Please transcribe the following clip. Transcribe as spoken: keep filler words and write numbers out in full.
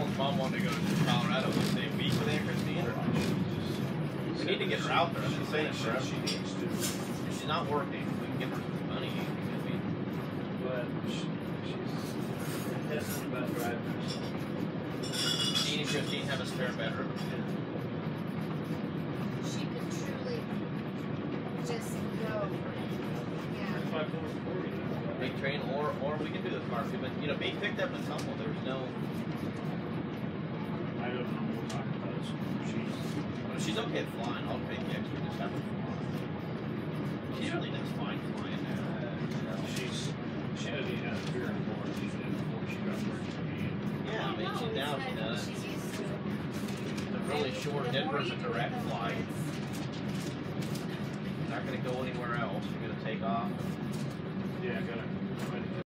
Colin's mom wanted to go to Colorado the same week with Aunt Christine. We need to get her out there. I've been saying it forever. She needs to. If she's not working, we can give her some money. But she, she's hesitant about driving. Dean and Christine have a spare bedroom. She could truly just go. Yeah. Big train, or or we can do the car too. But you know, being picked up in Tumble, there's no. I don't know what time it does. She's. Well, she's okay at flying. I'll pay the extra just have her fly. She really does fine flying now. Uh, she's. She doesn't even have fear anymore. She did before she got pregnant. Yeah, I mean, she now she does. She's used to it. The really short dead person direct flight. Not going to go anywhere else. You're going to take off. Yeah, I gotta.